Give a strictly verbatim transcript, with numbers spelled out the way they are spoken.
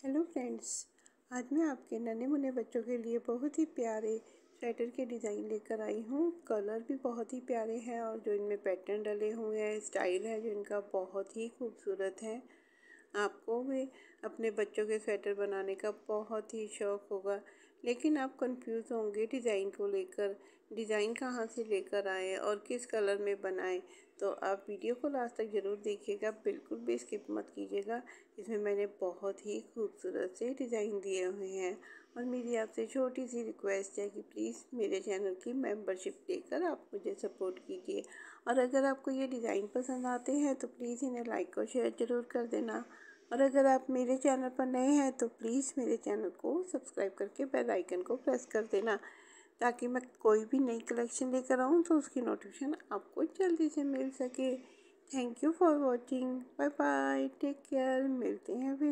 Hello friends. आज मैं आपके नन्हे मुन्ने बच्चों के लिए बहुत ही प्यारे स्वेटर के डिज़ाइन लेकर आई हूँ। कलर भी बहुत ही प्यारे हैं और जो इनमें पैटर्न डले हुए हैं, स्टाइल है जो इनका बहुत ही खूबसूरत है। आपको भी अपने बच्चों के स्वेटर बनाने का बहुत ही शौक़ होगा, लेकिन आप कंफ्यूज होंगे डिज़ाइन को लेकर। डिज़ाइन कहाँ से लेकर आएँ और किस कलर में बनाएं, तो आप वीडियो को लास्ट तक ज़रूर देखिएगा, बिल्कुल भी स्किप मत कीजिएगा। इसमें मैंने बहुत ही खूबसूरत से डिज़ाइन दिए हुए हैं और मेरी आपसे छोटी सी रिक्वेस्ट है कि प्लीज़ मेरे चैनल की मेंबरशिप लेकर आप मुझे सपोर्ट कीजिए। और अगर आपको ये डिज़ाइन पसंद आते हैं तो प्लीज़ इन्हें लाइक और शेयर ज़रूर कर देना। और अगर आप मेरे चैनल पर नए हैं तो प्लीज़ मेरे चैनल को सब्सक्राइब करके बेल आइकन को प्रेस कर देना, ताकि मैं कोई भी नई कलेक्शन लेकर आऊँ तो उसकी नोटिफिकेशन आपको जल्दी से मिल सके। Thank you for watching. Bye bye, take care. मिलते हैं फिर।